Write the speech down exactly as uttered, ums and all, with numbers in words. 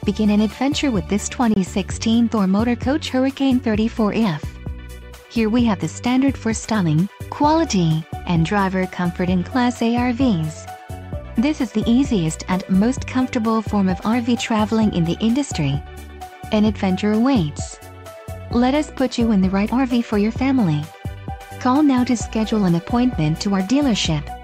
begin an adventure with this twenty sixteen Thor Motor Coach Hurricane thirty-four F. Here we have the standard for styling, quality, and driver comfort in Class A R Vs. This is the easiest and most comfortable form of R V traveling in the industry. An adventure awaits. Let us put you in the right R V for your family. Call now to schedule an appointment to our dealership.